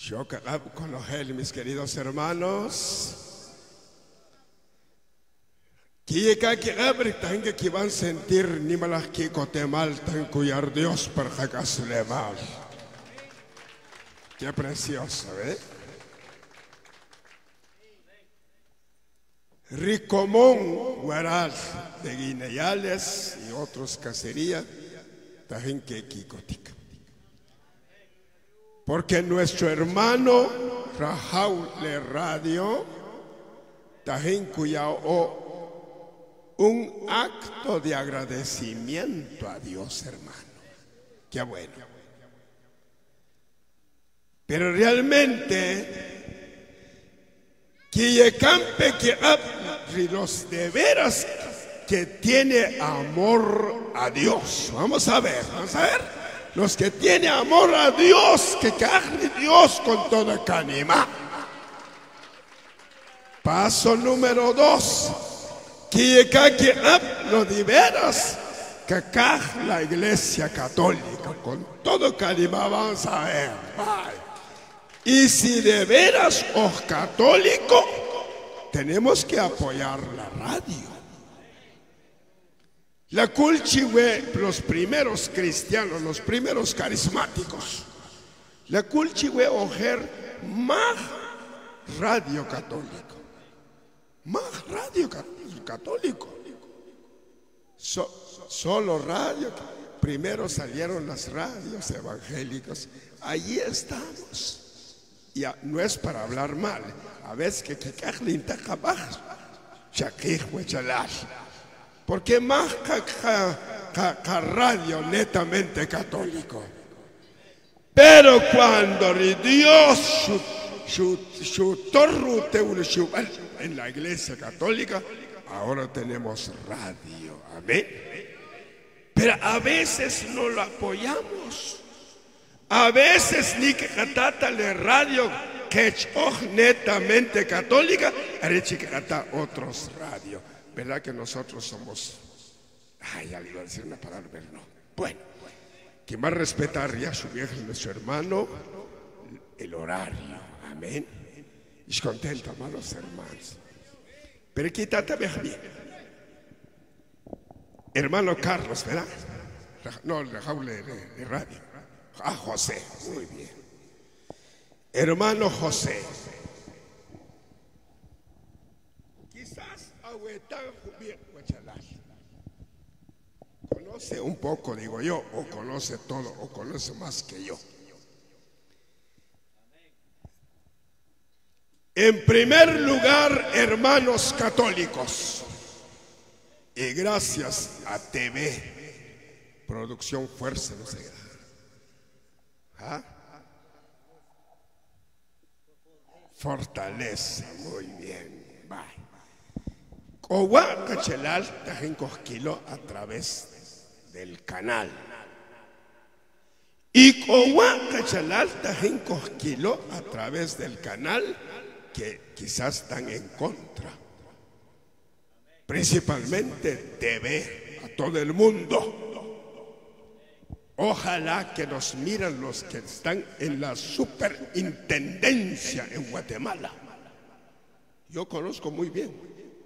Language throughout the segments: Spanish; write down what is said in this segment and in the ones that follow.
Yo conocer, mis queridos hermanos, que van a sentir ni malas que cotemal tan cuyar Dios para jacasle mal. Qué precioso, ¿eh? Ricomón, Guaral, de Guineales y otros cacerías, también que Kikotica. Porque nuestro hermano Rajaul Le Radio, también cuyao un acto de agradecimiento a Dios, hermano. Qué bueno. Pero realmente, Quillecampe que los de veras que tiene amor a Dios. Vamos a ver. Los que tienen amor a Dios, que carne Dios con toda canima. Paso número 2. Que lo de veras que la Iglesia Católica con todo canima vamos a ver. Y si de veras os católico, tenemos que apoyar la radio. La culchihue, los primeros cristianos, los primeros carismáticos, la culchihue ojer más radio católico, más radio católico, solo radio. Primero salieron las radios evangélicas, allí estamos. Y no es para hablar mal, a veces que porque más radio netamente católico. Pero cuando Dios en la Iglesia Católica, ahora tenemos radio, amén. Pero a veces no lo apoyamos. A veces ni que catata la radio que es netamente católica, arechi que cata otros radio. ¿Verdad que nosotros somos? Ay, ya le iba a decir una palabra, pero no. Bueno, que más respetar ya su viejo, nuestro hermano, el horario, amén. Y contento, amados hermanos. Pero quítate bien. Hermano Carlos, ¿verdad? No, el jaule de radio. Ah, José, muy bien. Hermano José. Quizás conoce un poco, digo yo, o conoce todo, o conoce más que yo. En primer lugar, hermanos católicos, y gracias a TV, Producción Fuerza, no sé. ¿Ah? Fortaleza, muy bien. Bye. Cowa Cachelal Tajín Cosquilo a través del canal. Y Cowa Cachelal Tajín Cosquilo a través del canal que quizás están en contra. Principalmente TV a todo el mundo. Ojalá que nos miren los que están en la superintendencia en Guatemala. Yo conozco muy bien.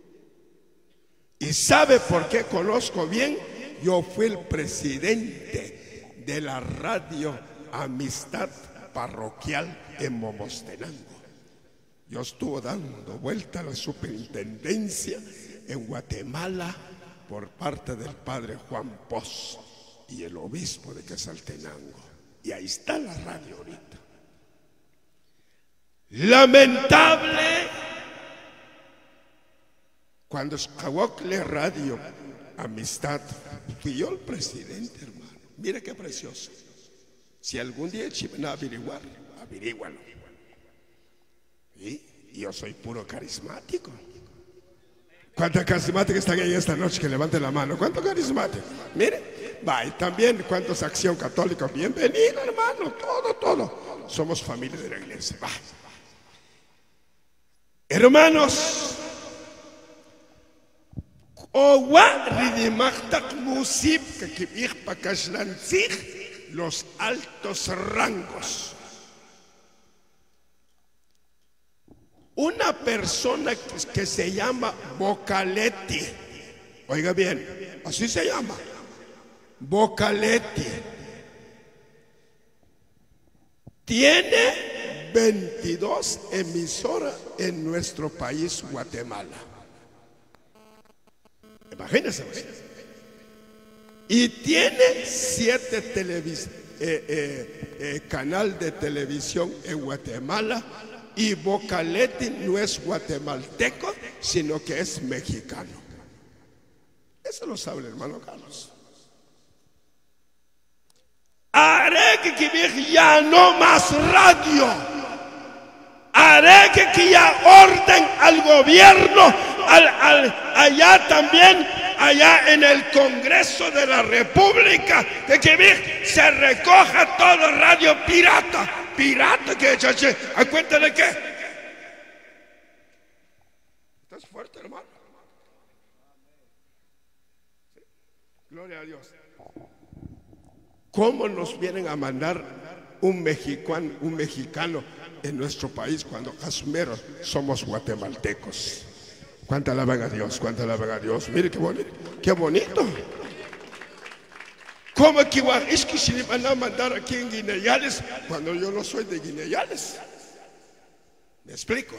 ¿Y sabe por qué conozco bien? Yo fui el presidente de la radio Amistad Parroquial en Momostenango. Yo estuve dando vuelta a la superintendencia en Guatemala por parte del padre Juan Poz y el obispo de Quetzaltenango. Y ahí está la radio ahorita. Lamentable. Cuando Escahuacle Radio Amistad, fui yo el presidente, hermano. Mira qué precioso. Si algún día van a averiguar, averígualo. Y yo soy puro carismático. ¿Cuántos carismáticos están ahí esta noche? Que levanten la mano. ¿Cuántos carismáticos? Mire. Va, y también cuántos Acción Católica. Bienvenido, hermano. Todo. Somos familia de la iglesia. Va. Hermanos, los altos rangos. una persona que se llama Bocaletti. Oiga bien, así se llama, Bocaletti. Tiene 22 emisoras en nuestro país, Guatemala. Imagínense. Y tiene 7 canales de televisión en Guatemala. Y Bocaletti no es guatemalteco, sino que es mexicano. Eso lo sabe el hermano Carlos. Haré que ya no más radio. Haré que ya orden al gobierno, allá también, allá en el Congreso de la República, de que se recoja todo radio pirata. Pirata, que chache, ¿a cuenta de qué? ¿Estás fuerte, hermano? ¿Sí? Gloria a Dios. ¿Cómo nos vienen a mandar un mexicano en nuestro país cuando asumieron somos guatemaltecos? ¿Cuánta alaban a Dios? ¿Cuánta alaban a Dios? Mire qué bonito, qué bonito. ¿Cómo que es que se le van a mandar aquí en Guineales cuando yo no soy de Guineales? ¿Me explico?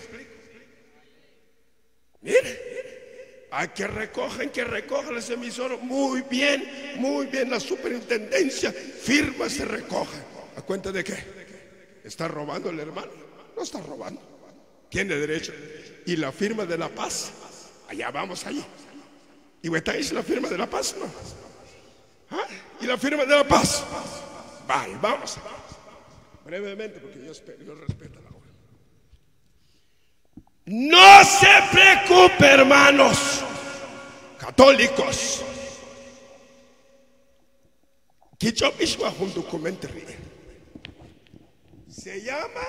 Mire, hay que recogen las emisoras. Muy bien, la superintendencia firma, se recoge. ¿A cuenta de qué? ¿Está robando el hermano? No está robando, tiene derecho. ¿Y la firma de la paz? Allá vamos, allí. ¿Y es la firma de la paz? No. ¿Ah? ¿Y la firma de la paz? Vale, vamos. Brevemente, porque Dios no respeta la hora. No se preocupe, hermanos católicos. Que yo mismo un documento se llama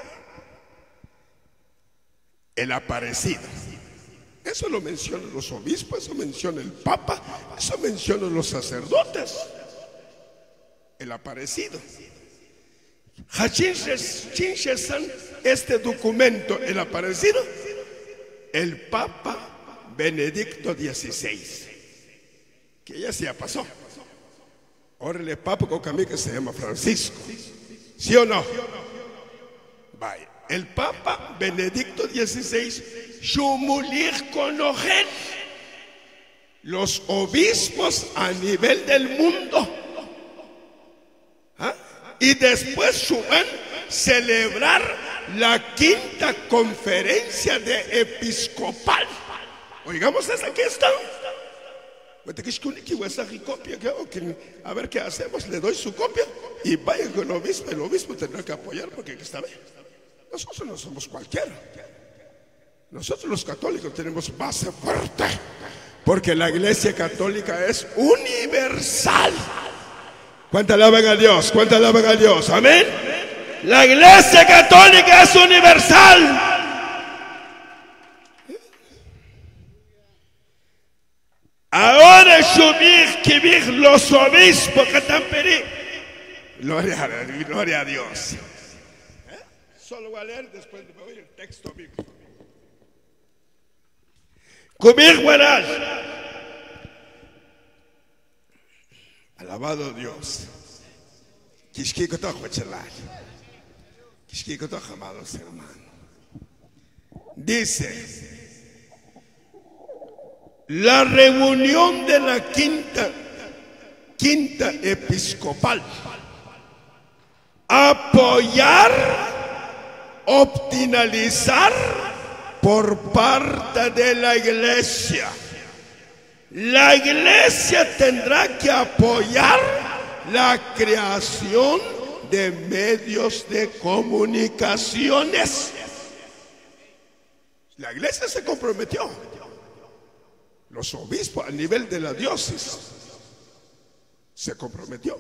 El Aparecido. Eso lo mencionan los obispos, eso menciona el Papa, eso mencionan los sacerdotes. El Aparecido. Este documento, El Aparecido, el Papa Benedicto XVI, que ya se pasó. Ahora el Papa con que se llama Francisco. ¿Sí o no? Vaya. El Papa Benedicto XVI, los obispos a nivel del mundo. ¿Ah? Y después suben celebrar la 5ª conferencia de episcopal. Oigamos esa, aquí está. A ver qué hacemos, le doy su copia y vaya con el obispo tendrá que apoyar porque está bien. Nosotros no somos cualquiera. Nosotros los católicos tenemos base fuerte, porque la Iglesia Católica es universal. ¿Cuánta alaban a Dios? ¿Cuánta alaban a Dios? Amén. La Iglesia Católica es universal. Ahora los obispos que están pedidos. Gloria a Dios. Solo voy a leer después de oír el texto bíblico. Alabado Dios. Amados hermanos. Dice: la reunión de la quinta episcopal, apoyar, optimizar por parte de la Iglesia. La Iglesia tendrá que apoyar la creación de medios de comunicaciones. La Iglesia se comprometió. Los obispos a nivel de la diócesis se comprometió.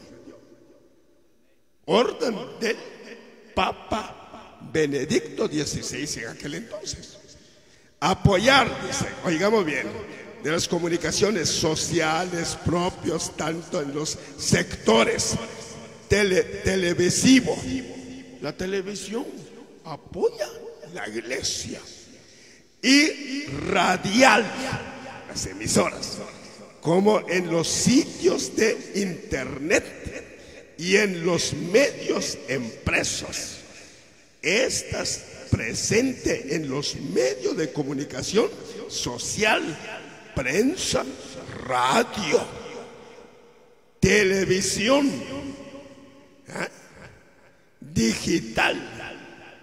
Orden del Papa Benedicto XVI en aquel entonces. Apoyar, dice, oigamos bien, de las comunicaciones sociales propios, tanto en los sectores televisivo. La televisión apoya la Iglesia. y radial, las emisoras, como en los sitios de internet y en los medios impresos. Estas presente en los medios de comunicación social, prensa, radio, televisión, digital,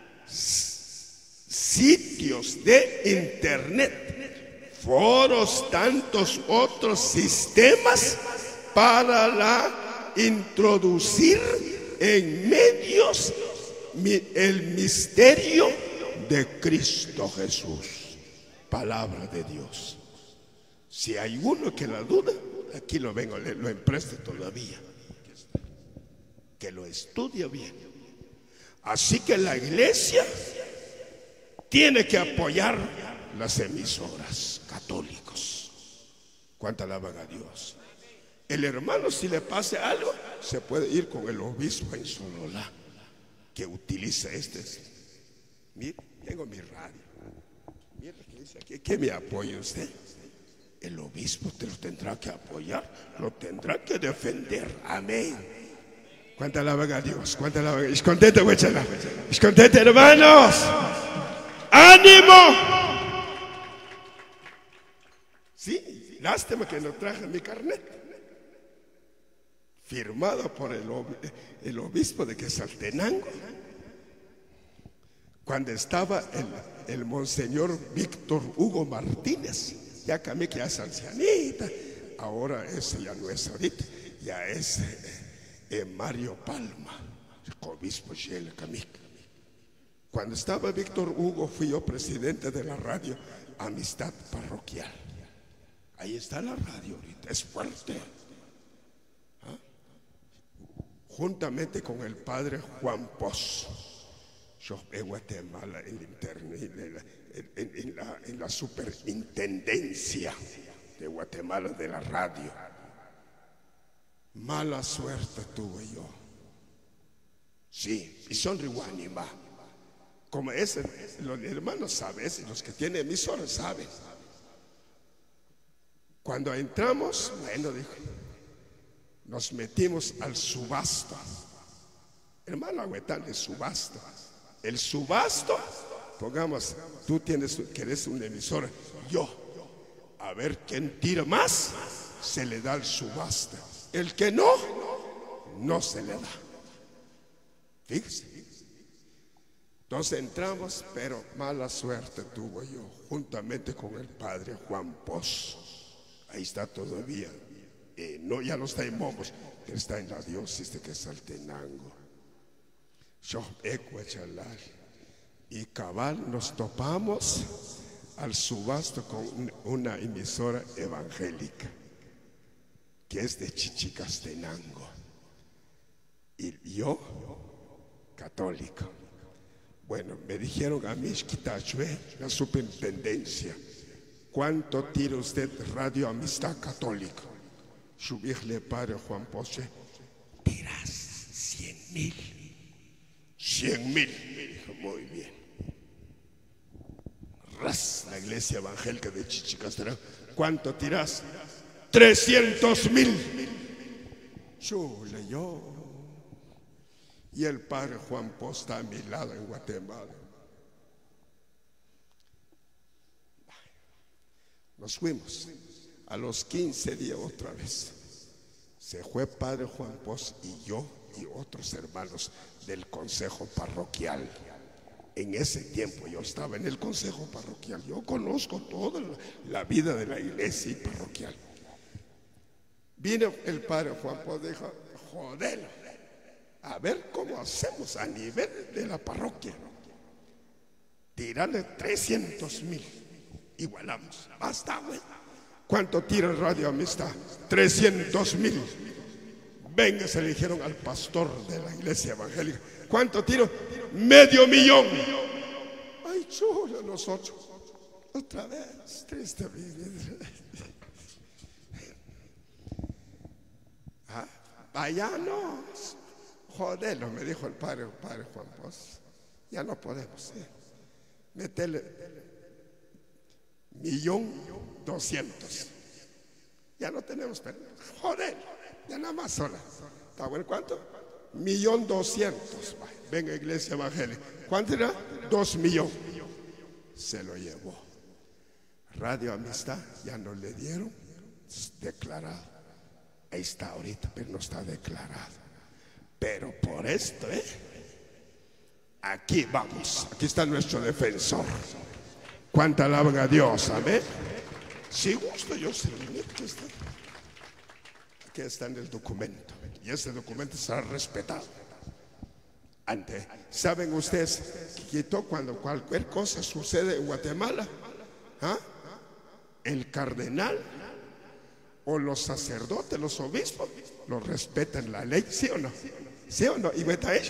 sitios de internet, foros, tantos otros sistemas para introducir en medios el misterio de Cristo Jesús, palabra de Dios. Si hay uno que la duda, aquí lo vengo, lo empreste todavía, que lo estudie bien. Así que la iglesia tiene que apoyar las emisoras católicos. ¿Cuánta alaban a Dios? El hermano, si le pase algo, se puede ir con el obispo en Sololá, que utiliza Mire, tengo mi radio. Mire que dice aquí, que me apoye usted. El obispo te lo tendrá que apoyar, lo tendrá que defender. Amén. ¿Cuánta alaban a Dios? ¿Cuánta alaban a Dios? Contente, huéchala. Contente, hermanos. ¡Ánimo! Sí, lástima que no traje mi carnet, firmado por el obispo de Quetzaltenango, cuando estaba el monseñor Víctor Hugo Martínez. Ya cambié, que ya es ancianita, ahora ese ya no es ahorita, ya es Mario Palma, obispo Shela Camica. Cuando estaba Víctor Hugo, fui yo presidente de la radio Amistad Parroquial. Ahí está la radio ahorita, es fuerte. Juntamente con el padre Juan Poz, yo en Guatemala, en la superintendencia de Guatemala de la radio. Mala suerte tuve yo. Sí, y son rihuanima. Como ese, los hermanos saben, y los que tienen emisoras saben. Cuando entramos, bueno, dijo, nos metimos al subasto. Hermano Agüetán, el subasto. El subasto, pongamos, tú querés una emisora, yo, a ver quién tira más, se le da el subasto. El que no, no se le da. Fíjese. Entonces entramos, pero mala suerte tuvo yo, juntamente con el padre Juan Poz. Ahí está todavía. No, ya no está en Momos, está en la diócesis de Quetzaltenango. Yo Ecuachalal. Y cabal nos topamos al subasto con una emisora evangélica, que es de Chichicastenango. Y yo, católico. Bueno, me dijeron a mí, Quitachue, la superintendencia, ¿cuánto tira usted Radio Amistad Católica? Subirle padre Juan Poce, tiras 100,000. 100,000, me dijo, muy bien. La iglesia evangélica de Chichicastenango, ¿cuánto tiras? 300,000. Chule, yo. Y el padre Juan Poz está a mi lado en Guatemala. Nos fuimos. A los 15 días otra vez se fue padre Juan Poz y yo y otros hermanos del consejo parroquial. En ese tiempo yo estaba en el consejo parroquial. Yo conozco toda la vida de la iglesia y parroquial. Vino el padre Juan Poz y dijo, joder, a ver cómo hacemos a nivel de la parroquia. Tirarle 300,000. Igualamos. Basta, güey. ¿Cuánto tira Radio Amistad? 300,000. Venga, se le dijeron al pastor de la iglesia evangélica. ¿Cuánto tiro? 500,000. Ay, chulo, nosotros. Otra vez, triste. Allá no. Jodelo, me dijo el padre Juan Poz. Ya no podemos. Metele 1.200.000. Ya no tenemos, pero joder, ya nada más sola. ¿Está bueno cuánto? 1.200.000. Venga, iglesia evangélica. ¿Cuánto era? 2 millones. Se lo llevó. Radio Amistad ya no le dieron. Declarado. Ahí está ahorita, pero no está declarado. Pero por esto, aquí vamos. Aquí está nuestro defensor. ¿Cuánta alaban a Dios? Amén. Si gusto, yo se lo meto. Aquí está en el documento. Y ese documento será respetado. ¿Saben ustedes que cuando cualquier cosa sucede en Guatemala? El cardenal o los sacerdotes, los obispos, los respetan la ley, ¿sí o no? ¿Sí o no? Y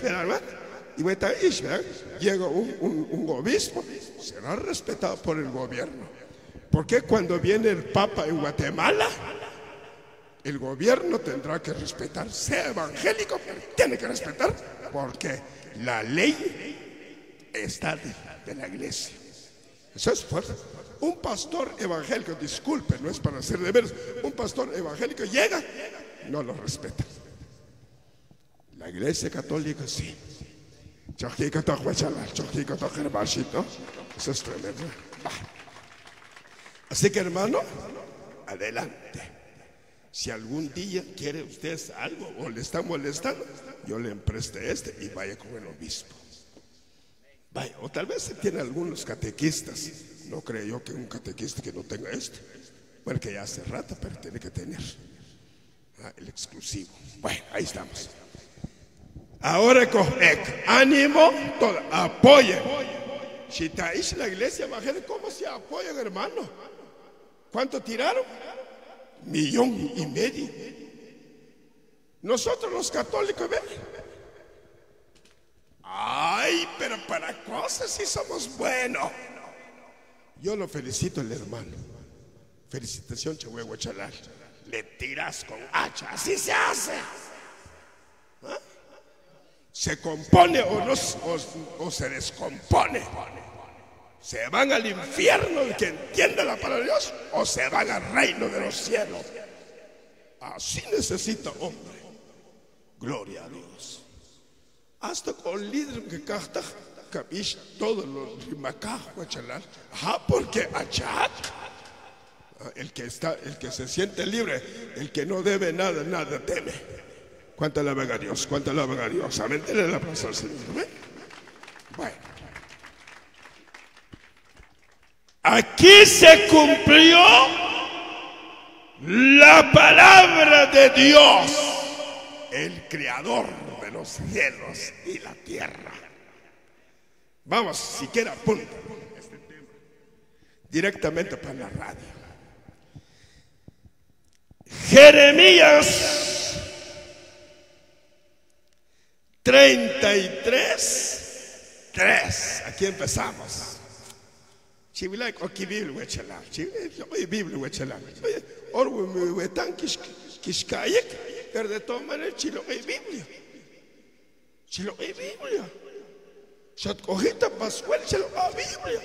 llega un obispo, será respetado por el gobierno. ¿Por qué cuando viene el Papa en Guatemala, el gobierno tendrá que respetar? Sea evangélico, pero tiene que respetar, porque la ley está de la iglesia. Eso es fuerte. Un pastor evangélico, disculpe, no es para hacer deberes, un pastor evangélico llega, no lo respeta. La iglesia católica sí. Eso es tremendo. Así que, hermano, adelante. Si algún día quiere usted algo o le está molestando, yo le empreste y vaya con el obispo. Vaya, o tal vez tiene algunos catequistas. No creo yo que un catequista que no tenga bueno, que ya hace rato, pero tiene que tener el exclusivo. Bueno, ahí estamos. Ahora con ánimo, apoyen. Si está ahí la iglesia evangélica, ¿cómo se apoyan, hermano? ¿Cuánto tiraron? 1,5 millones. Nosotros los católicos, ¿ven? Ay, pero para cosas sí somos buenos. Yo lo felicito al hermano. Felicitación, Chihuahua Chalal. Le tiras con hacha, así se hace. Se compone o se descompone. Se van al infierno el que entiende la palabra de Dios, o se van al reino de los cielos. Así necesita hombre. Gloria a Dios. Hasta con líder que canta capish todos los rimacaj guachalal. Porque achat, el que se siente libre, el que no debe nada, nada teme. ¿Cuánto alaban a Dios? ¿Cuánto alaban a Dios? Amén. Denle la aplauso al Señor. ¿Amén? Bueno. Aquí se cumplió la palabra de Dios, el creador de los cielos y la tierra. Vamos, siquiera apunta este tema directamente para la radio. Jeremías 33:3. Aquí empezamos. Chivilay aquí Biblia huechalam. Chivilay Biblia huechalam. Orwe wetan kishkayek, pero de todas maneras chilo hay Biblia. Chilo hay Biblia. Shat cojita pascual chilo hay Biblia.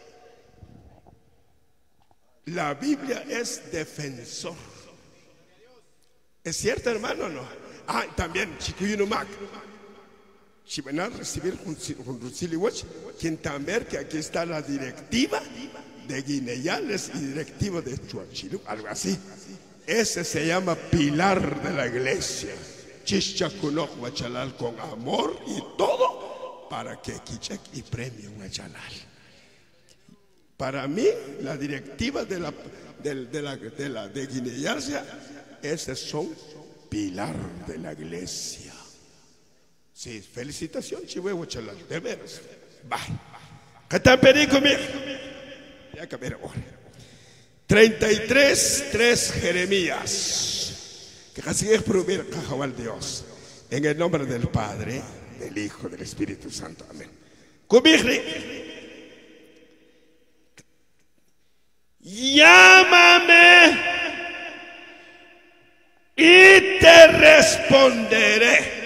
La Biblia es defensor. ¿Es cierto, hermano, o no? También Chikuyunumac. Si van a recibir un quien también que aquí está la directiva de Guineales y directiva de Chuachilu, algo así. Ese se llama pilar de la iglesia. Chichakunok Huachalal, con amor y todo para que Kichek y premio Huachalal. Para mí, la directiva de Guineales, esos son pilar de la iglesia. Sí, felicitación, Chihuahua Chalal, de veras. Va. ¿Qué tal, perico, mira? Ya que ver ahora. 33:3 Jeremías. Que casi es prohibir Cajabal Dios. En el nombre del Padre, del Hijo, del Espíritu Santo. Amén. Cubijri. Llámame y te responderé.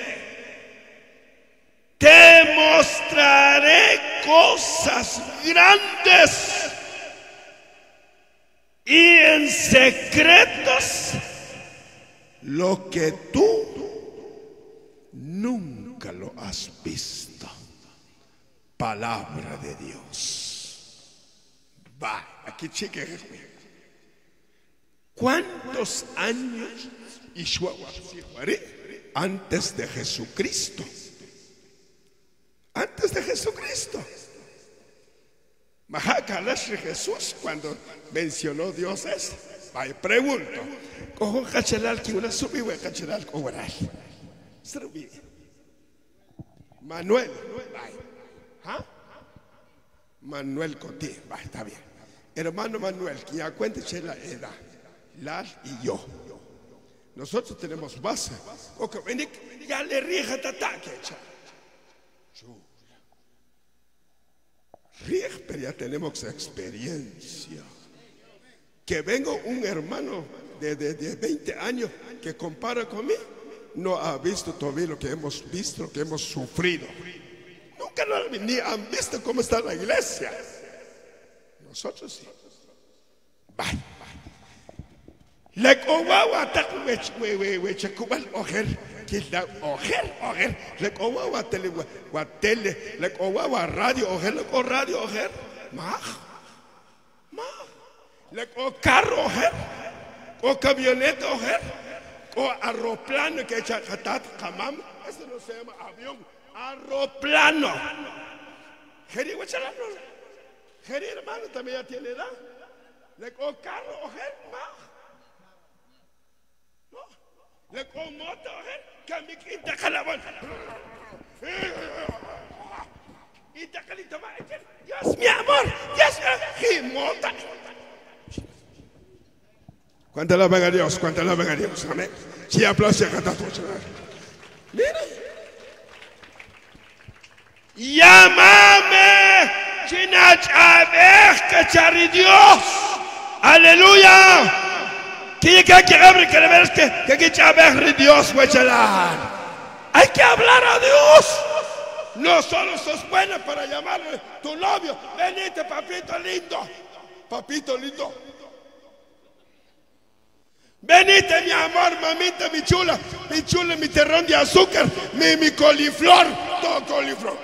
Te mostraré cosas grandes y en secretos lo que tú nunca lo has visto. Palabra de Dios. Va, aquí cheque. ¿Cuántos años antes de Jesucristo? Antes de Jesucristo. Mahakalash Jesús cuando mencionó Dios es. Vaya, pregunto. Cojo cachelal que una subiwe cachelal cobaral. Manuel. ¿Ah? Manuel Cotí. Va, está bien. Hermano Manuel, que ya cuente la edad. Lal y yo. Nosotros tenemos base. Ok, ya le rija tataque. Pero ya tenemos experiencia. Que venga un hermano de 20 años que compara conmigo, no ha visto todavía lo que hemos visto, lo que hemos sufrido. Nunca ni han visto cómo está la iglesia. Nosotros sí. Bye. Le cobawa ta we chakubal ojer kilda ojer le cobawa tele le cobawa radio ojer le co radio ojer ma le co carro ojer o camioneta ojer o aeroplano que echa hatat kamam, eso no se llama avión, aeroplano. Geri wachalano Geri hermano también ya tiene edad. Le co carro ojer ma le comoto, que mi quinta calabón. Y te calito más. Dios, mi amor, Dios, gimota. ¿Cuánto la venga Dios? ¿Cuánto la venga Dios? Amén. Si aplauso a cantar. Mira. Llámame. Chinach a ver que chari Dios. Aleluya. Hay que hablar a Dios. No solo sos buena para llamarle a tu novio. Venite, papito lindo. Papito lindo. Venite, mi amor, mamita, mi chula, mi terrón de azúcar, mi coliflor, todo coliflor.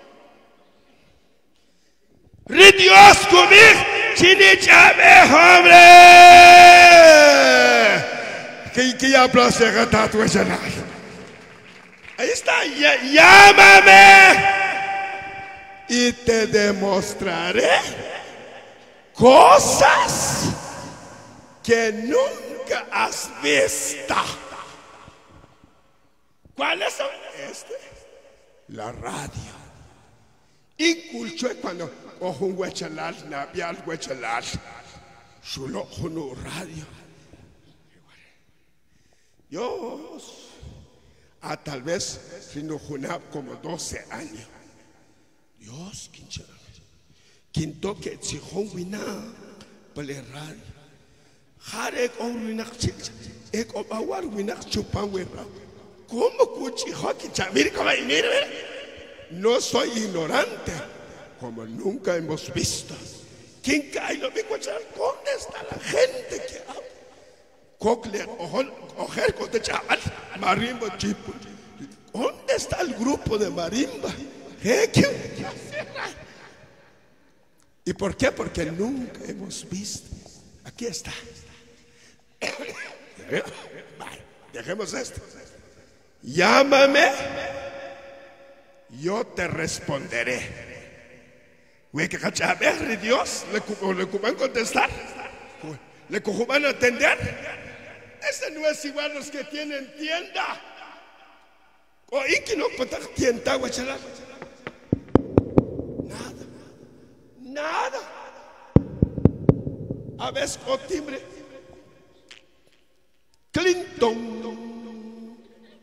Dios conmigo, chinichame, hombre. Que ya aplaude a gatar tu escenario. Ahí está, llámame y te demostraré cosas que nunca has visto. ¿Cuáles son? La radio. Inculchó cuando ojo un huechalal, navial huechalal, sulo no radio. Yo, tal vez, si no junab como 12 años. Dios, quinto que tzihon wina, pele radio. Jarek on winak chich, ek obawar winak chupan wera. ¿Cómo cuchi hoki chamir como mire? No soy ignorante, como nunca hemos visto. ¿Quién cae lo mismo? ¿Dónde está la gente que habla? Marimba Chipo. ¿Dónde está el grupo de marimba? ¿Y por qué? Porque nunca hemos visto. Aquí está. Dejemos esto. Llámame, yo te responderé. Dios, le van a contestar, le van a atender. Este no es igual los que tienen tienda. O que no puede tienda, guachala. Nada. A veces o timbre. Clinton.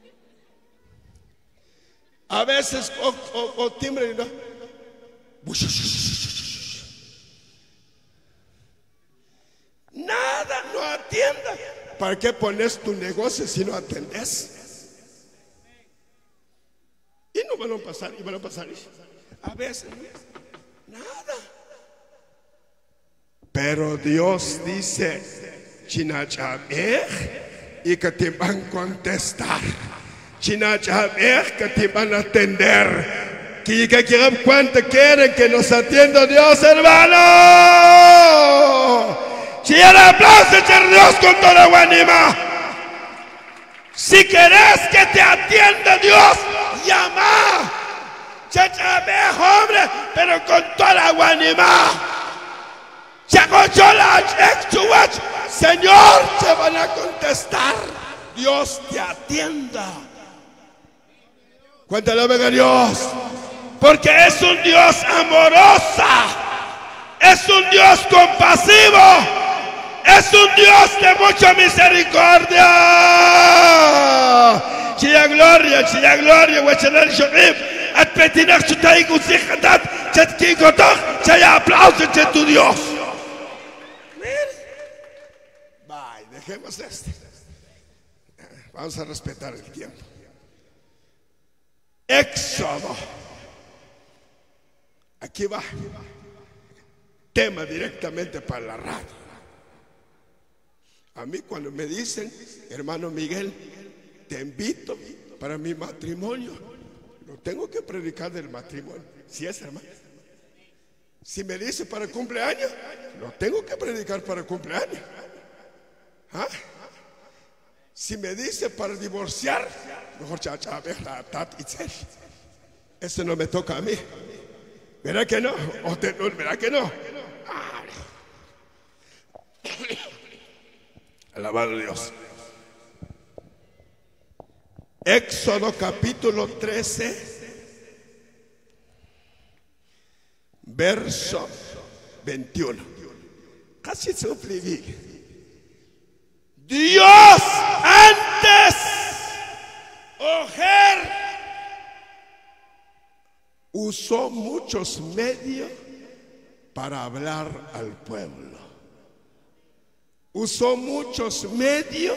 A veces o timbre, ¿no? Nada, no atienda. ¿Para qué pones tu negocio si no atendes? Y no van a pasar, y van a pasar. A veces, nada. Pero Dios dice, Chinachabej, y que te van a contestar. Chinachabej, que te van a atender. Que ¿cuánto quieren que nos atienda Dios, hermano? Si el aplauso a Dios con toda la ánima. Si querés que te atienda Dios, llama. Chachabej, hombre, pero con toda la ánima. Señor, te van a contestar. Dios te atienda. Cuéntale a Dios. Porque es un Dios amorosa, es un Dios compasivo, es un Dios de mucha misericordia. Chilla gloria, huechelal shorib, at petinach chutay gusichatat, chetkinkotoch, chaya aplauso de tu Dios. Bye, dejemos esto. Vamos a respetar el tiempo. Éxodo. Aquí va, tema directamente para la radio. A mí cuando me dicen, hermano Miguel, te invito para mi matrimonio, no tengo que predicar del matrimonio. Si es, hermano. Si me dice para cumpleaños, no tengo que predicar para cumpleaños. ¿Ah? Si me dice para divorciar, mejor eso no me toca a mí. ¿Verdad que no? ¿Verdad que no? Alabado a Dios. Éxodo capítulo 13, verso 21. Casi suscribí. Dios antes, usó muchos medios para hablar al pueblo. Usó muchos medios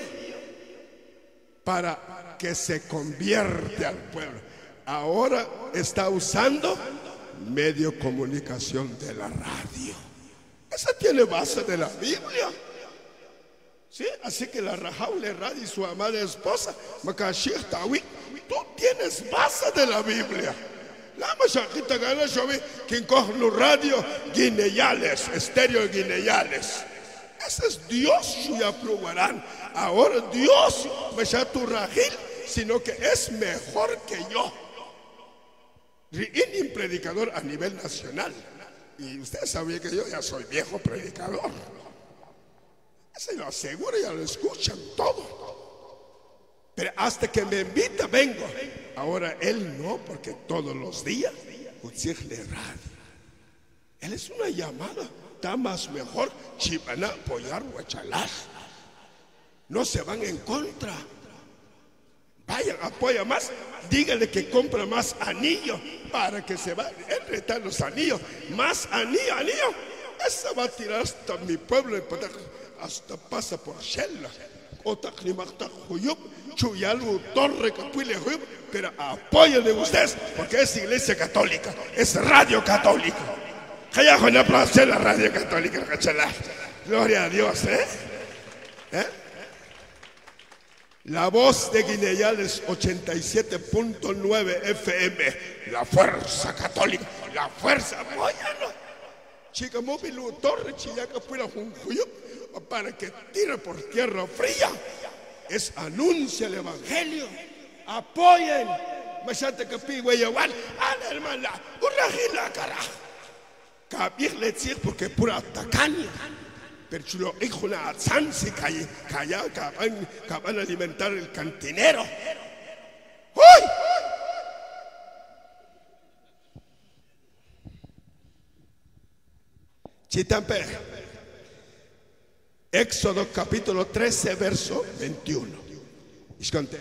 para que se convierta al pueblo. Ahora está usando medio de comunicación de la radio. Esa tiene base de la Biblia. ¿Sí? Así que la Rajaule Radio y su amada esposa, Makashir Tawi, tú tienes base de la Biblia. La machajita gana shove quien coge los radios guineales, estéreo guineales. Ese es Dios, ya probarán. Ahora Dios me echa tu rajil, sino que es mejor que yo. Y un predicador a nivel nacional. Y usted sabía que yo ya soy viejo predicador. Ese lo aseguro, ya lo escuchan todo. Pero hasta que me invita, vengo. Ahora él no, porque todos los días él es una llamada. Está más mejor si van a apoyar Huachalaj. No se van en contra. Vayan, apoya más. Dígale que compra más anillo para que se va. Él reta los anillos. Más anillo. Esa va a tirar hasta mi pueblo. Hasta pasa por Shella. Pero apoyen de ustedes, porque es iglesia católica, es radio católica. Un aplauso a la radio católica. Gloria a Dios. La voz de Guineales 87.9 FM. La fuerza católica. La fuerza. Apóyalo. Chica móvil, torre, chillaca, fuera junjuyo, para que tire por tierra fría. Es anuncia el evangelio. Apoyen. Machate que pide igual. Ala hermana, urrajila carajo. Cabir le decir porque pura tacaña. Pero chulo hijo una sansi calla que van a alimentar el cantinero. ¡Uy! Chitampe. Éxodo capítulo 13, verso 21. Esconte.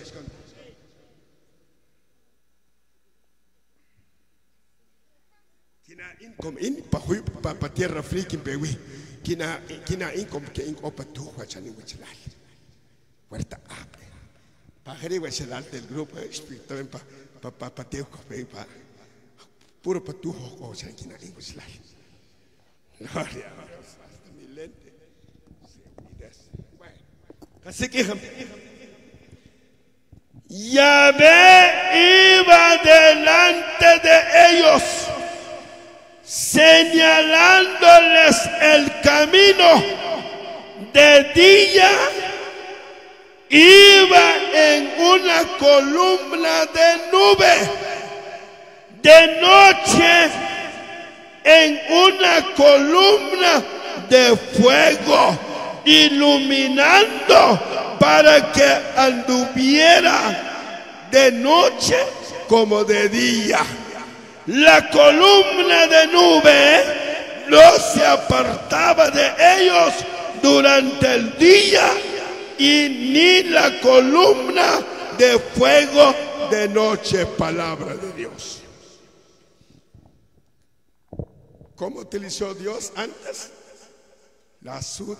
Kina in pa tierra frikin pewi. Kina in como que in opa tu huachani huachalal. Huerta abre. Pajeri huachalal del grupo espiritual pa teo pa puro patujo huachani kina in huachalal. Gloria a Dios. Hasta mi lente. Bueno, así que Yahvé iba delante de ellos, señalándoles el camino. De día iba en una columna de nube, de noche en una columna de fuego, iluminando para que anduviera de noche como de día. La columna de nube no se apartaba de ellos durante el día, y ni la columna de fuego de noche. Palabra de Dios. ¿Cómo utilizó Dios antes? La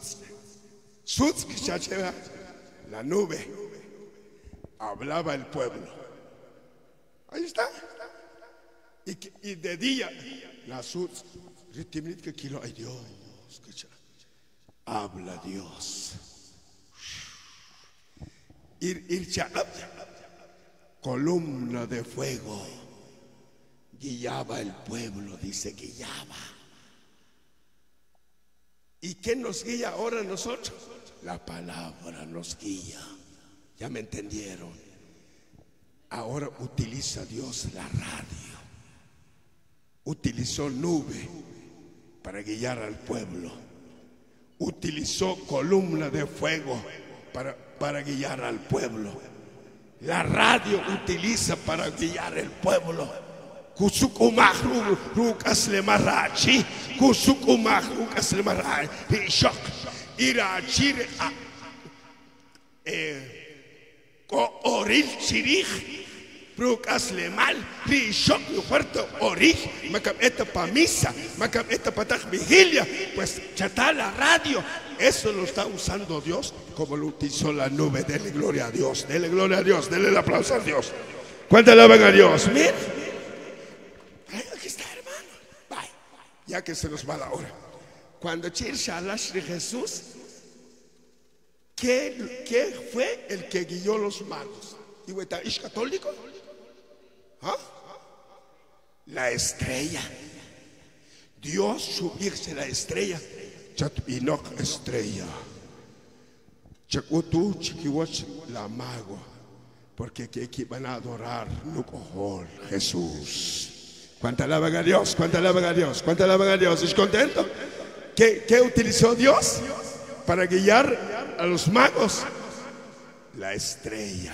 la nube. Hablaba el pueblo. Ahí está. Y de día, la ay Dios, habla Dios. Columna de fuego. Guiaba el pueblo, dice, guiaba. ¿Y qué nos guía ahora a nosotros? La palabra nos guía. ¿Ya me entendieron? Ahora utiliza Dios la radio. Utilizó nube para guiar al pueblo. Utilizó columna de fuego para guiar al pueblo. La radio utiliza para guiar al pueblo. Brucas le mal, Rishok, fuerte orij, macam esta pa misa, macam esta pa vigilia, pues chata la radio. Eso lo está usando Dios como lo utilizó la nube. Dele gloria a Dios, dele gloria a Dios, dele el aplauso a Dios. ¿Cuánto alaban a Dios? Miren, aquí está, hermano. Bye. Ya que se nos va la hora. Cuando Shalash de Jesús, ¿qué fue el que guió los magos? ¿Y es católico? ¿Ah? La estrella. Dios subirse la estrella. Chatpinok estrella. Chakutu chiquiwach la mago. Porque que van a adorar Nucohol, Jesús. ¿Cuánta alaban a Dios? ¿Cuánta alaban a Dios? ¿Cuánta alaban a Dios? ¿Es contento? ¿Qué utilizó Dios para guiar a los magos? La estrella.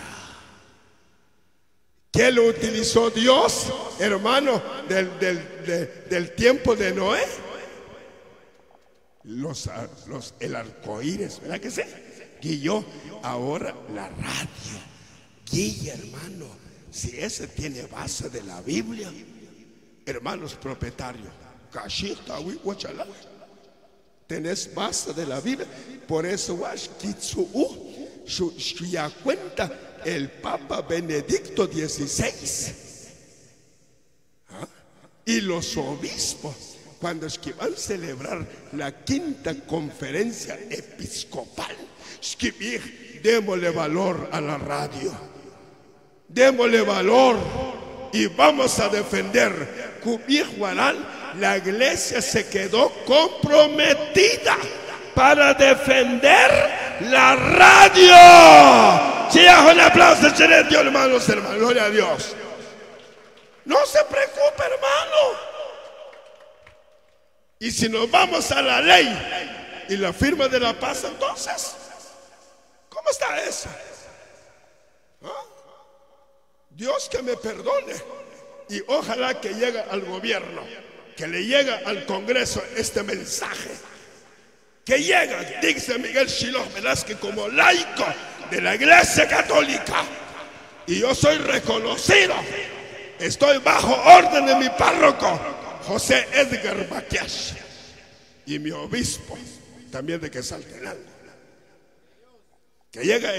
¿Qué lo utilizó Dios, hermano, del tiempo de Noé? El arcoíris, ¿verdad que sí? Guió. Ahora la radio guía, hermano. Si ese tiene base de la Biblia, hermanos propietarios, tenés base de la Biblia. Por eso ya cuenta el Papa Benedicto XVI, ¿ah? Y los obispos, cuando es que van a celebrar la quinta conferencia episcopal, démosle valor a la radio, démosle valor, y vamos a defender. La iglesia se quedó comprometida para defender la radio. Si un aplauso, Dios, hermanos, gloria a Dios. No se preocupe, hermano. Y si nos vamos a la ley y la firma de la paz, entonces, ¿cómo está eso? ¿Ah? Dios que me perdone. Y ojalá que llegue al gobierno, que le llegue al Congreso este mensaje. Que llega, dice Miguel Shiloh Velázquez, como laico de la Iglesia Católica, y yo soy reconocido, estoy bajo orden de mi párroco José Edgar Baquiash y mi obispo también de Quetzaltenango. Que llega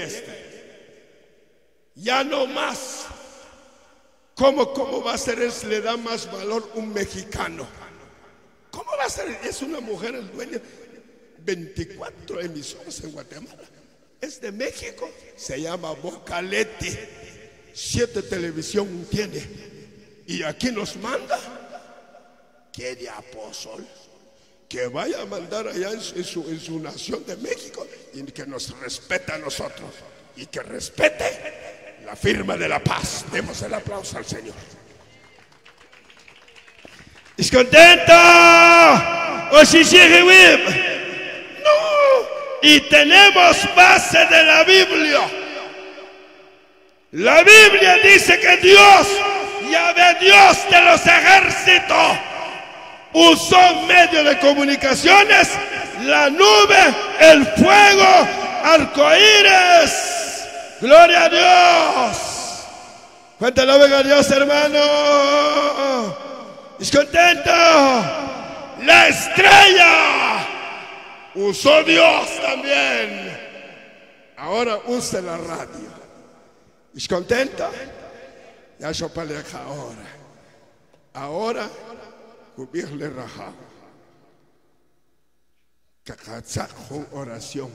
ya no más. ¿Cómo va a ser eso? Le da más valor un mexicano. ¿Cómo va va a ser? Es una mujer el dueño. 24 emisoras en Guatemala. Es de México. Se llama Bocaletti. 7 televisión tiene. Y aquí nos manda. ¿Qué de apóstol? Que vaya a mandar allá en su nación de México y que nos respete a nosotros y que respete la firma de la paz. Demos el aplauso al Señor. ¿Es contenta? ¿O si sigue vivo? No. Y tenemos base de la Biblia. La Biblia dice que Dios, Yahvé Dios de los ejércitos, usó medio de comunicaciones, la nube, el fuego, arcoíris. Gloria a Dios. Cuánta la venga a Dios, hermano. ¿Es contento? La estrella usó Dios también. Ahora use la radio. ¿Es contenta? Ya yo paleja ahora. Ahora cubrirle rajado. Cacatzak con oración.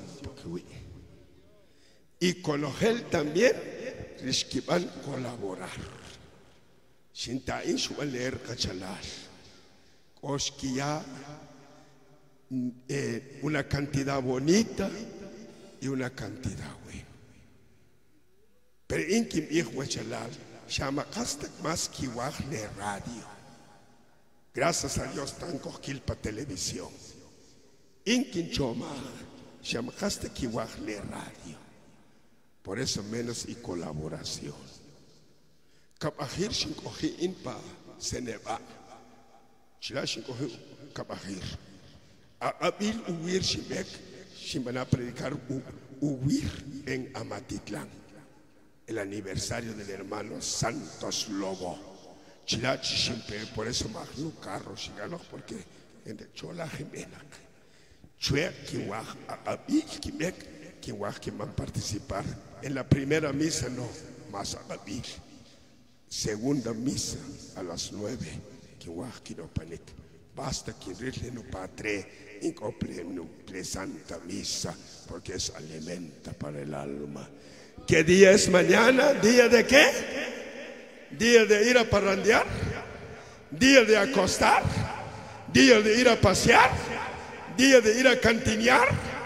Y con él también que van a colaborar. Shinta in a leer cachalar. Osquia una cantidad bonita y una cantidad buena. Pero en que mi hijo chalal llama hasta más que le radio. Gracias a Dios tan coquil para televisión. En que choma llama hasta que le radio. Por eso menos y colaboración. Kabahir sin coger in pa seneba. Chila sin coger kabahir. Abil huir shimek. Sin van a predicar huir en Amatitlán. El aniversario del hermano Santos Lobo. Chilachi siempre, por eso magno carro sigano, porque en el chola gemena. Chue kiwaj abil kimek kiwaj que van a participar en la primera misa no más abil. Segunda misa a las 9 kiwaj kinopanik. Basta que rirle no patre incople no santa misa porque es alimenta para el alma. ¿Qué día es mañana? ¿Día de qué? ¿Día de ir a parrandear? ¿Día de acostar? ¿Día de ir a pasear? ¿Día de ir a cantinear?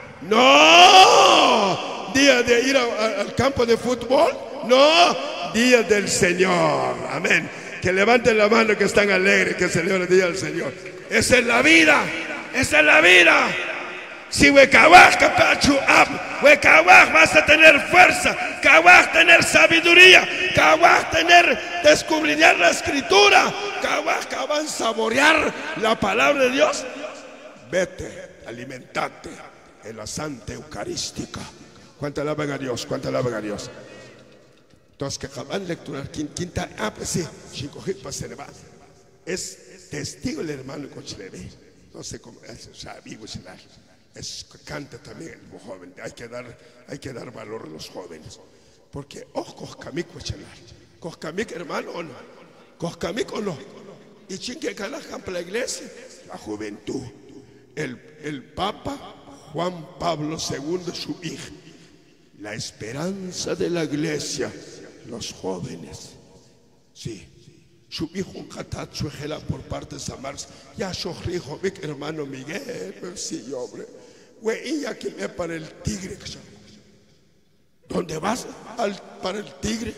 ¡No! ¿Día de ir al campo de fútbol? ¡No! Día del Señor. Amén. Que levanten la mano que están alegres, que celebren el día del Señor. Esa es la vida. Esa es la vida. Si Wekawaj Kapachu Ab, Wekawaj vas a tener fuerza, Kawaj tener sabiduría, Kawaj tener descubrir la escritura, Kawaj van a saborear la palabra de Dios. Vete, alimentate en la Santa Eucarística. ¿Cuánta alaban a Dios? ¿Cuánta alaban a Dios? Entonces que acaban de lecturar quinta, pues sí, es testigo el hermano Cochlebe. No sé cómo es, o sea, vivo es canta también el joven. Hay que dar valor a los jóvenes. Porque, Coscamic, Coscamic, hermano, o no. Coscamic o no. Y chingue calajan para la iglesia. La juventud. El Papa Juan Pablo II, su hijo. La esperanza de la iglesia. Los jóvenes. Sí. Su hijo Catatsuela por parte de Samars. Ya su hijo, mi hermano Miguel. Sí, hombre. Güey, ya que me para el tigre. ¿Dónde vas? Para el tigre.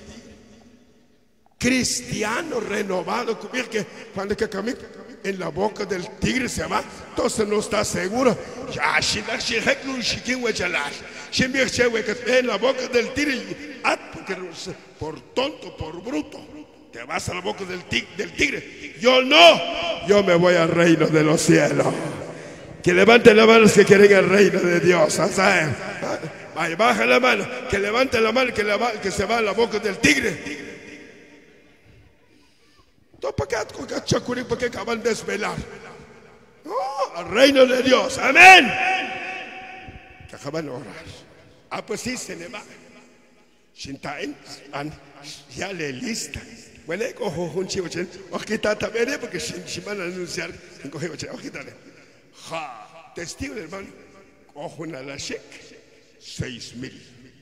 Cristiano renovado. Que cuando que camina en la boca del tigre se va, entonces no está seguro. Ya, en la boca del tigre. Por tonto, por bruto. Te vas a la boca del tigre. Yo no. Yo me voy al reino de los cielos. Que levanten la mano los que quieren el reino de Dios. Vaya, baja la mano. Que levante la mano que se va a la boca del tigre. ¿Por qué acaban de desvelar? No, al reino de Dios. Amén. Que acaban de orar. Pues sí, se le va. Shintain, ya le lista. Bueno, cojo un chivo, ojita también, porque si van a anunciar, coge, ojita. Ja, testigo hermano, cojo una la shek, 6,000.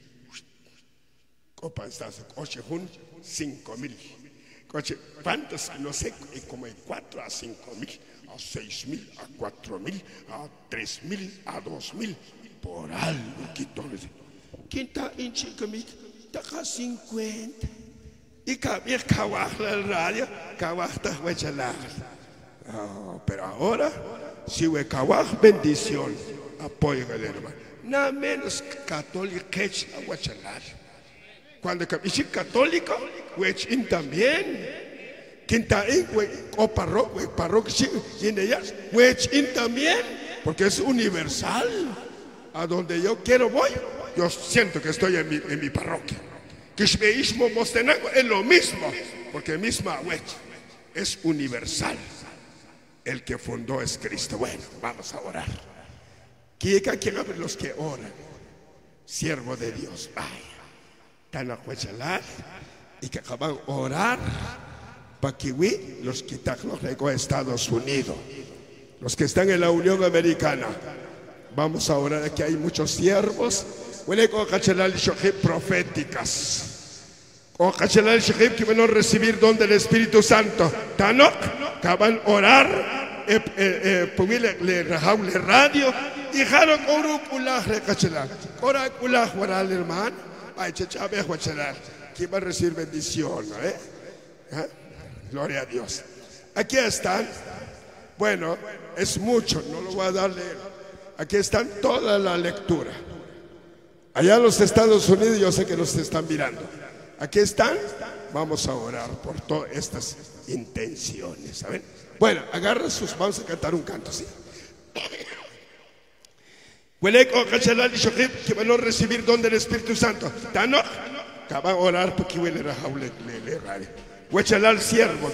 Copa estás, coche jun, 5,000. Coche, ¿cuántos? No sé, como de 4 a 5,000, a 6,000, a 4,000, a 3,000, a 2,000. Por algo quito. ¿Quién está en Chicamit? Está 50. Y cabía la radio, cabasta huechalar. Pero ahora, si huecabaj, bendición, apoyo al hermano. Nada menos católico que huechalar. Cuando es católico, huechin también. Quien está en o parroquia, huechin también, porque es universal. A donde yo quiero voy, yo siento que estoy en mi parroquia. Kishmeishmo Mostenango es lo mismo, porque misma huech es universal. El que fundó es Cristo. Bueno, vamos a orar. ¿Quién abre los que oran? Siervo de Dios, vaya. Tan a y que acaban de orar para que los que están en Estados Unidos, los que están en la Unión Americana. Vamos a orar. Aquí hay muchos siervos proféticas. Que van a recibir don del Espíritu Santo. Tanok, que van a orar. Le radio. Y jaro corupulah recachelar. Coraculah orar hermano. Ay, chechabe huachelar. Que va a recibir bendición. Gloria a Dios. Aquí están. Bueno, es mucho. No lo voy a dar leer. Aquí están toda la lectura. Allá en los Estados Unidos yo sé que nos están mirando. Aquí están. Vamos a orar por todas estas intenciones, ¿saben? Bueno, agarra sus, vamos a cantar un canto, ¿sí? Que van a recibir don del Espíritu Santo. ¿Tano? Que van a orar porque huele a jaule. Huechalar siervo.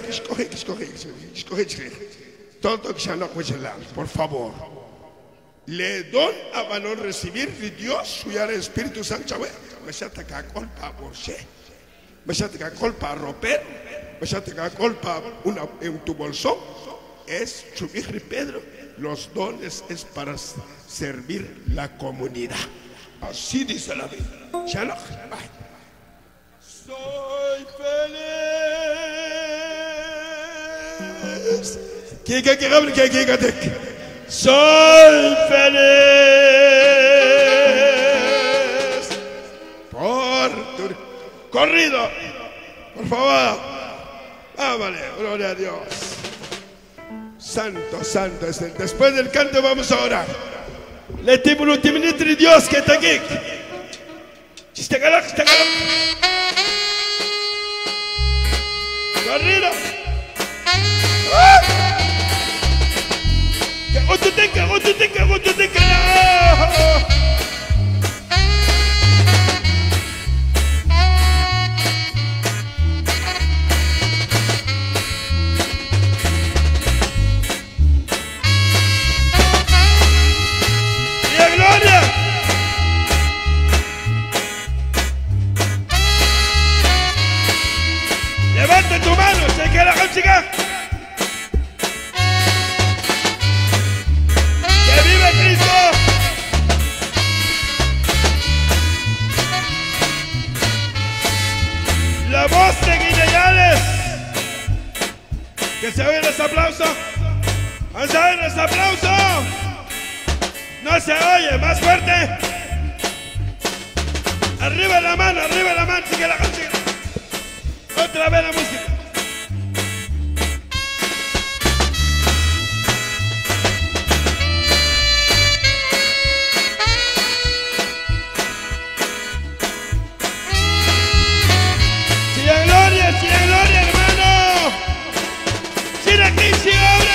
Todo que se no huechalar, por favor. Le don a valor recibir de Dios suya el Espíritu Santo. Me chata que culpa por sí. Me chata que culpa romper. Me chata que culpa en tu bolsón. Es subir Pedro. Los dones es para servir la comunidad. Así dice la Biblia. Soy feliz. ¿Quién soy feliz por tu corrido, por favor. Vale, gloria a Dios. Santo, santo es el. Después del canto vamos a orar. Le timbro timinitri Dios que está aquí. Corrido. Levanta tu mano, se queda con chica. ¡Que vive Cristo! La voz de Guineyales. Que se oigan los aplausos. Vamos a ver los aplausos. No se oye, más fuerte. Arriba la mano, sigue la canción. Otra vez la música. Sigue gloria, hermano. Sigue aquí, sigue ahora.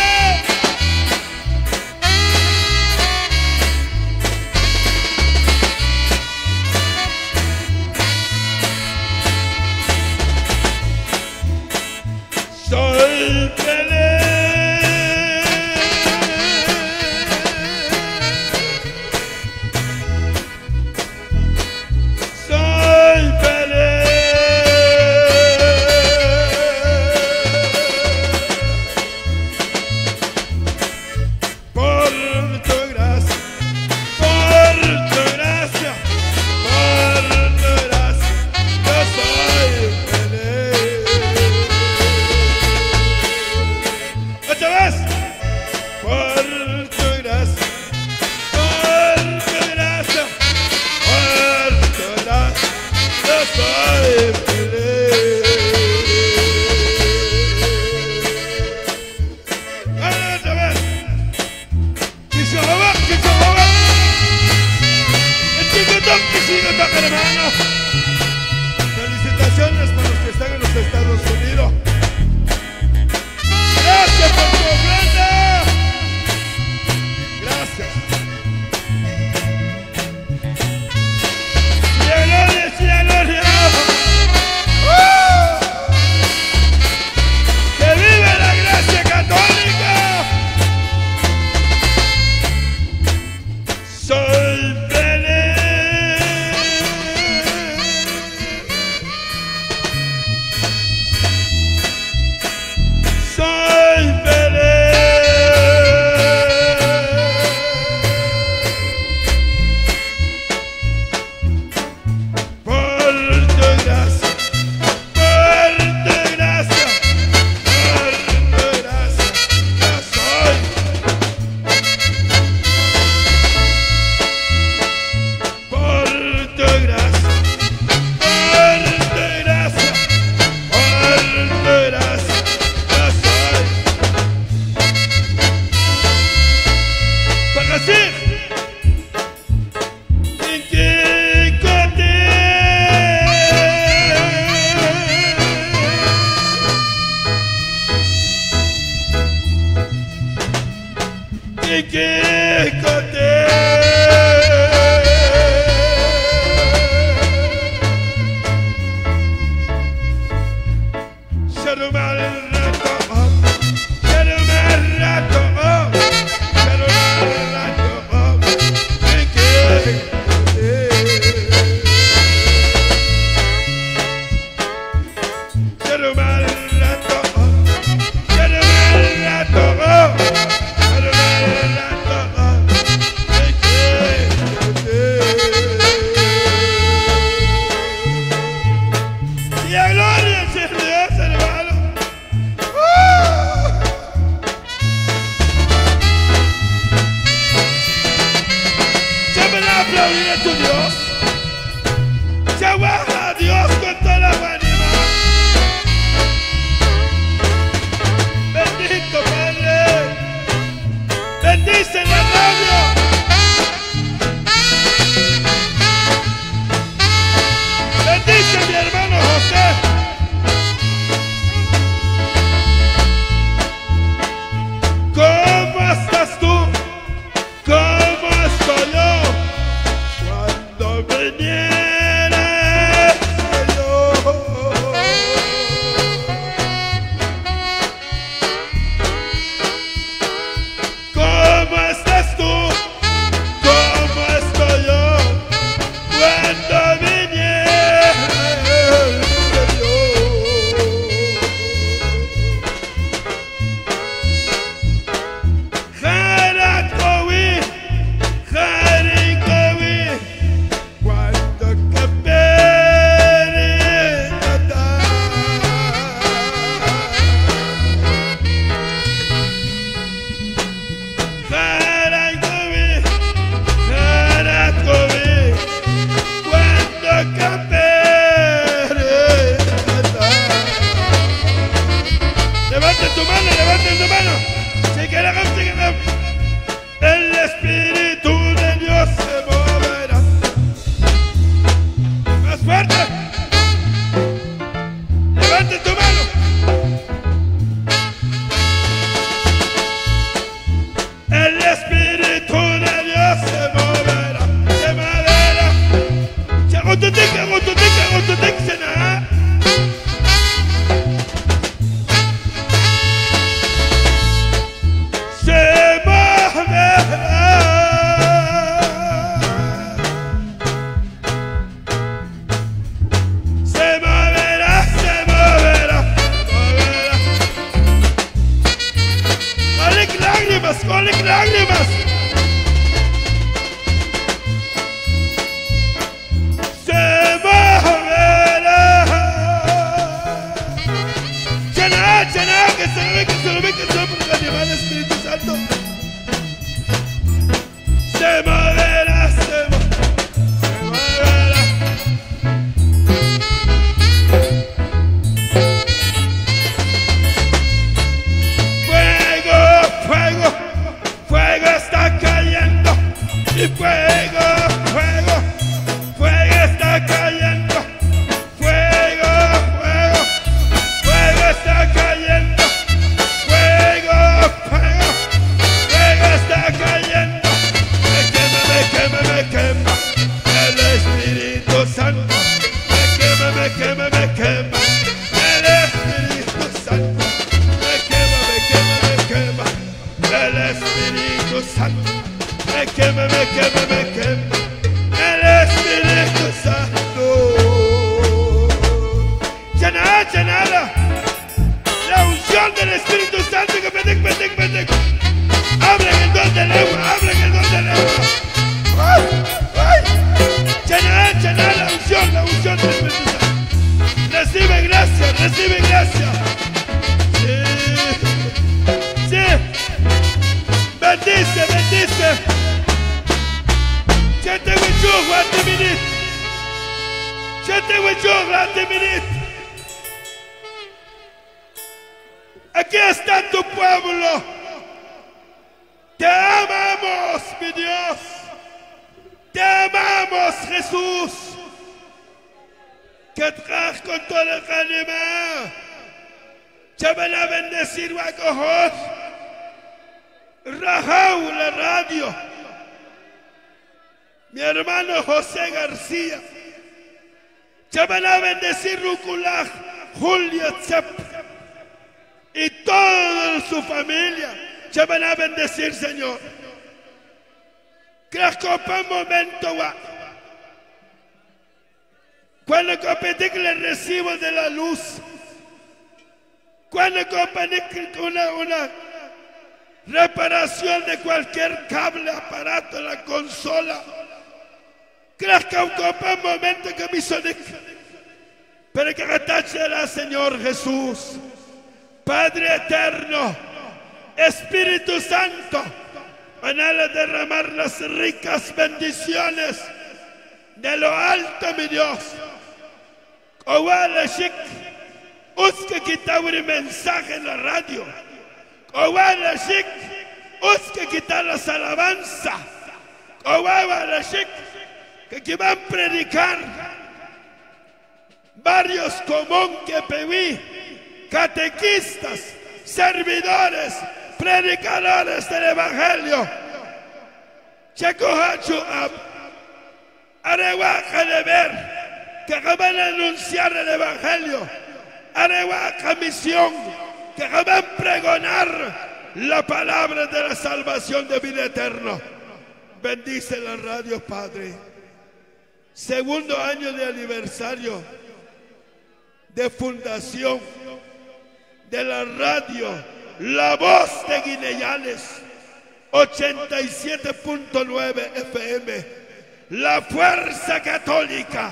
hermano. Felicitaciones para los que están en los Estados Unidos. Gracias por tu ofrenda. Gracias. Y a gloria, y a gloria. ¡Que vive la Iglesia Católica! Soy feliz. Soy feliz. Por tu gracia, por tu gracia, por tu gracia, yo soy. Por tu gracia, por tu gracia, por tu gracia, yo soy. Para así, aplaudir a tu Dios. Se baja a Dios con toda la humanidad. Bendito Padre. Bendice la radio. Bendice a mi hermano José. ¿Cómo estás tú? ¿Cómo estoy yo? Cuando viniera el Señor. ¿Cómo estás tú? ¿Cómo estoy yo? Cuando viniera el Señor. Jaracowi, Jaricowi, cuando capere tata. Jaracowi, Jaracowi, cuando capere tata. Levanta tu mano, levanta tu mano. Chiquilagam, chiquilagam. El Espíritu de Dios se moverá. Más fuerte. Levanta tu mano. El Espíritu de Dios se moverá. Se moverá. Se agototica, agototica, agototica, se nada. Se moverá. Se moverá, se moverá, moverá. Colic lágrimas, colic lágrimas. Se moverá. Chana, que se lo ve, que se lo ve, que se lo ve, porque lleva el Espíritu Santo. Se moverá, se moverá. Fuego, fuego, fuego está cayendo. Y fuego, fuego, fuego está El Espíritu Santo me quema, me quema, me quema. El Espíritu Santo. Llenala. La unción del Espíritu Santo que pedek. Abren el don del agua, abren el don del agua. Llena la unción del Espíritu Santo. Recibe gracia. Sí. Bendice. Chete huichujo a ti minit. Aquí está tu pueblo. Te amamos, mi Dios. Te amamos, Jesús. Que traes con todo el ánimo. Te van a bendecir, Guacojos. Rajau, la radio. Mi hermano José García. Te van a bendecir, Ruculaj, Julio Tsep. Y toda su familia. Te van a bendecir, Señor. Que copa un momento, cuando competí le recibo de la luz, cuando competí una reparación de cualquier cable, aparato, la consola, que copa un momento que me sonic, pero que será, Señor Jesús, Padre eterno, Espíritu Santo, van a derramar las ricas bendiciones de lo alto, mi Dios. Owala Shik, usque quitar un mensaje en la radio. Owala Shik, usque quitar las alabanzas. Owala Shik, que van a predicar varios común que pedí, catequistas, servidores, predicadores del Evangelio. Checohachu ab Arewaja de ver que van a anunciar el Evangelio. Arewaja misión que van a pregonar la palabra de la salvación de vida eterna. Bendice la radio, Padre. Segundo año de aniversario de fundación de la radio La Voz de Guineyanes, 87.9 FM, la fuerza católica,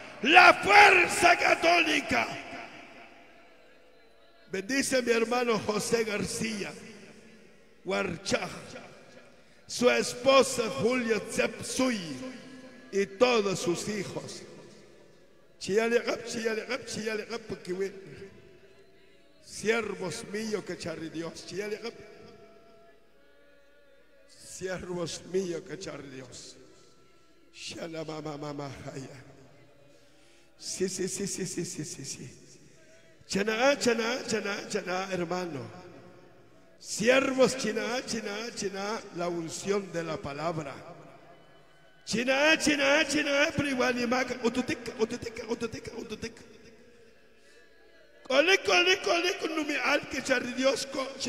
Bendice a mi hermano José García, Huarchaj, su esposa Julia Tsepsui y todos sus hijos. Siervos míos que charri Dios. Siervos míos que charri Dios. Sí. Chana, hermano. Siervos, china, la unción de la palabra. China, priwanimaca, ututica. Cole, no me alque charri Dios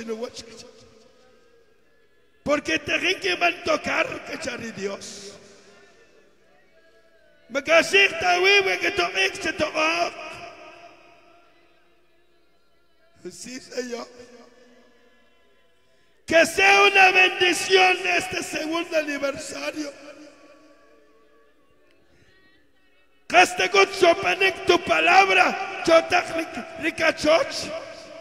porque te que van a tocar que charri Dios. Me casita vive que se toca. Sí, Señor. Que sea una bendición este segundo aniversario. Caste con sopanek tu palabra, chotak ricachoch,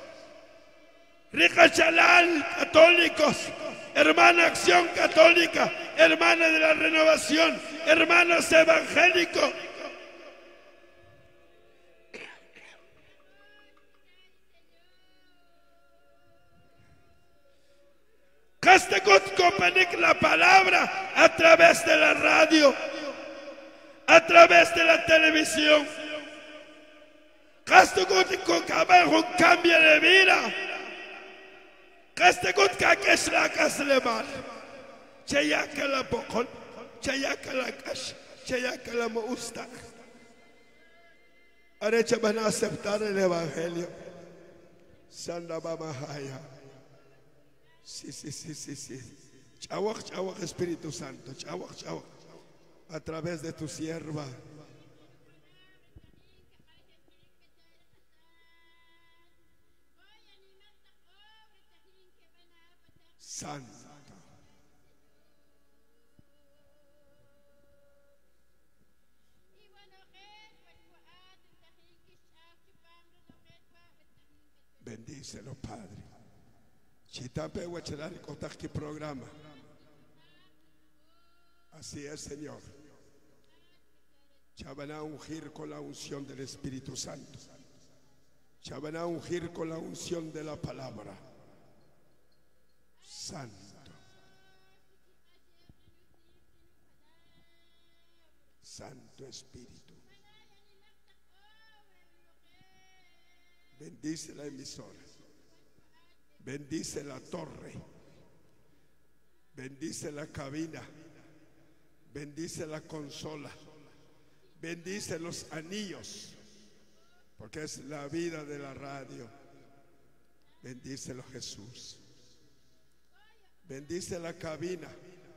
ricachalal, católicos, hermana Acción Católica, hermana de la Renovación, hermanos evangélicos. Caste con sopanek la palabra a través de la radio, a través de la televisión. Caste con un cambio de vida. Caste con que la caslemar. Chayaka la pocon, chayaka la cash, chayaka la mousta. Arecha van a aceptar el Evangelio. Sanda Bamahaya. Sí, sí, sí, sí, sí. Chawak, chawak, Espíritu Santo. Chawak, chawak. A través de tu sierva. Santo. Bendícelo, Padre. Chitape huachelari kotaki programa. Así es, Señor. Ya van a ungir con la unción del Espíritu Santo. Ya van a ungir con la unción de la palabra. Santo. Santo Espíritu. Bendice la emisora. Bendice la torre. Bendice la cabina. Bendice la consola. Bendice los anillos. Porque es la vida de la radio. Bendícelo, Jesús. Bendice la cabina.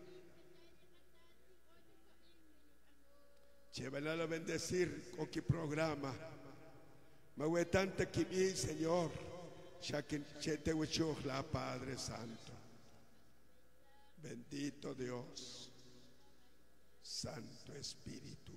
Llévenla a bendecir con qué programa. Me voy tanto que mi Señor. Ya que te la Padre Santo. Bendito Dios. Santo Espíritu.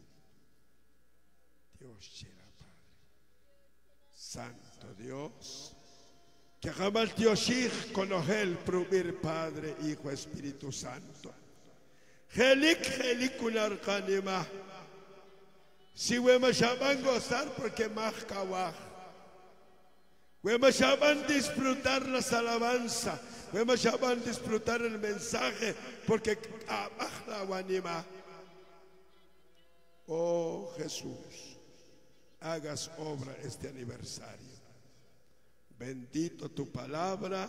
Dios será Padre. Santo Dios. Que jamás Dios con Ojel prohibir Padre, Hijo, Espíritu Santo. Helik unarkanima. Si vemos a gozar porque más kawaj. Vamos a disfrutar las alabanzas. Vamos a disfrutar el mensaje porque oh Jesús, hagas obra este aniversario. Bendito tu palabra,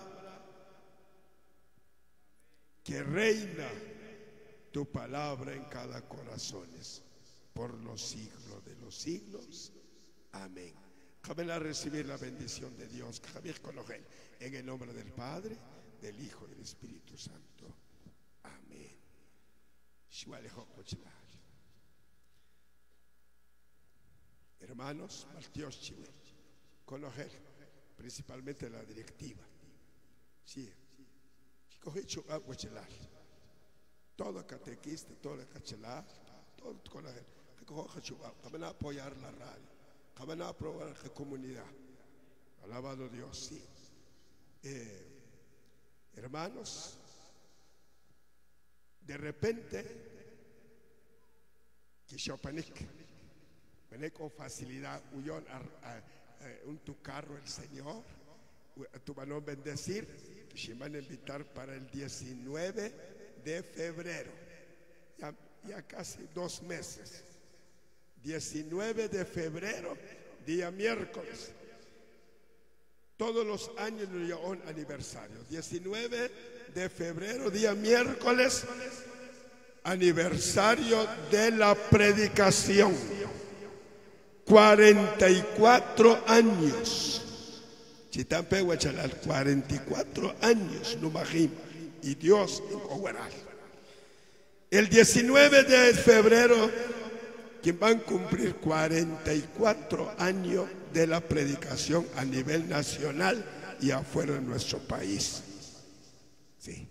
que reina tu palabra en cada corazón por los siglos de los siglos. Amén. Déjame a recibir la bendición de Dios. En el nombre del Padre, del Hijo y del Espíritu Santo. Amén. Hermanos, principalmente la directiva. Sí. Todo catequista, todo cachelar, todo con la gente. Van a apoyar la radio. Van a aprobar la comunidad. Alabado Dios, sí. Hermanos, de repente, que Chopanik, con facilidad, huyó un tu carro el Señor, tu van a bendecir, que se van a invitar para el 19 de febrero, ya casi 2 meses. 19 de febrero, día miércoles. Todos los años nos un aniversario. 19 de febrero, día miércoles, aniversario de la predicación. 44 años. Chitampe Huachalal, 44 años, no imagino. Y Dios en Cogueral. El 19 de febrero, quien van a cumplir 44 años de la predicación a nivel nacional y afuera de nuestro país. Sí.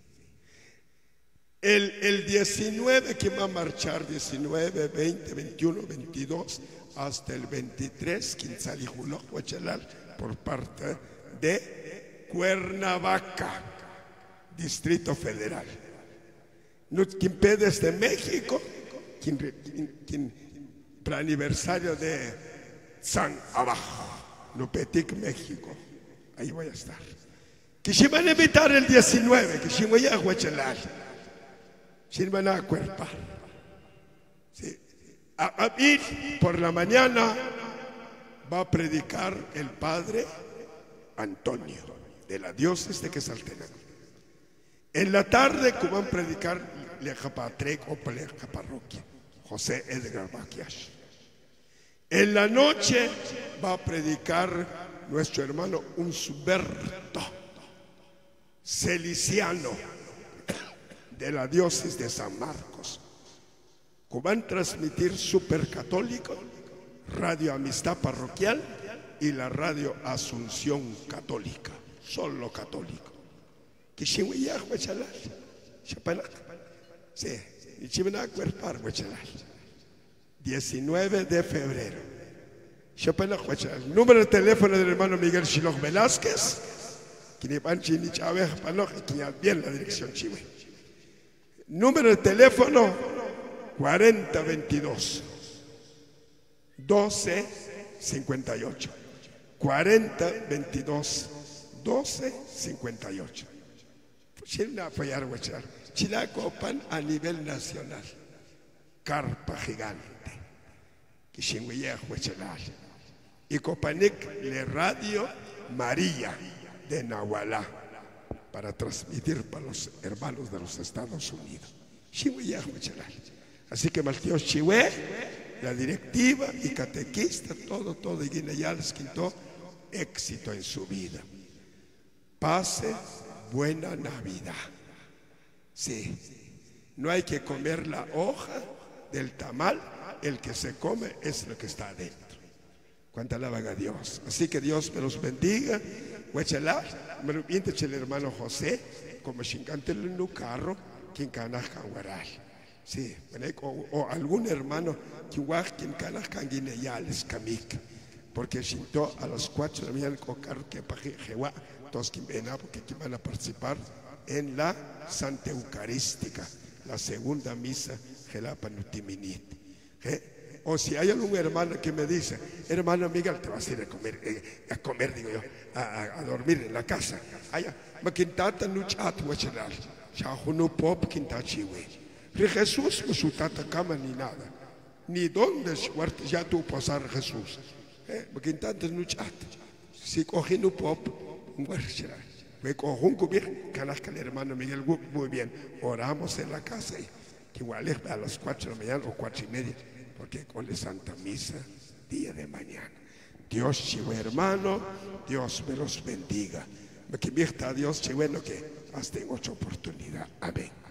El 19, quien va a marchar 19, 20, 21, 22 hasta el 23, quien salió por parte de Cuernavaca, Distrito Federal. Quien desde México, quien para aniversario de San Abajo, Nupetic, México. Ahí voy a estar. Que se van a invitar el 19, que se voy a Huachelar. Se van a acuerpar. Sí. A ir por la mañana va a predicar el padre Antonio, de la diócesis de Quetzaltenango. En la tarde, como van a predicar Lejapatrec o Leja Parroquia, José Edgar Baquias. En la noche va a predicar nuestro hermano Unsberto Celiciano de la diócesis de San Marcos, que van a transmitir Supercatólico, Radio Amistad Parroquial y la Radio Asunción Católica, solo católico. Que sí, 19 de febrero. Número de teléfono del hermano Miguel Shiloh Velázquez, bien la dirección Chive. Número de teléfono 4022 1258. 4022 1258. Chilacopan a nivel nacional. Carpa gigante. Y Copanic le Radio María de Nahualá para transmitir para los hermanos de los Estados Unidos. Así que Maltío Chihué, la directiva y catequista, todo y ya les quitó éxito en su vida. Pase buena Navidad. Sí, no hay que comer la hoja del tamal, el que se come es lo que está adentro. Cuánta alaban a Dios. Así que Dios me los bendiga. Me lo el hermano José, como chingante en un carro, quien canasca guaral. Sí, o algún hermano que quien canasca guineyales camik. Porque shinto a las 4 de la mañana con carro que paje jewa, todos que van a participar en la Santa Eucarística, la segunda misa Gelapanutiminit. O si hay algún hermano que me dice, hermano Miguel, te vas a ir a comer, digo yo, a dormir en la casa. Maquintata nuchat wachelal, shahunu pop quintachiwe. Jesús no su tata cama ni nada, ni dónde ya tu posar Jesús. Maquintata nuchat, si coginu pop, un guarchelal. Me cojo un cubir, canasca el hermano Miguel, muy bien, oramos en la casa y que igual es a las 4 de la mañana o 4:30, porque con la Santa Misa, día de mañana. Dios, chivo hermano, Dios me los bendiga. Me que Dios, chivo, que hasta en otra oportunidad. Amén.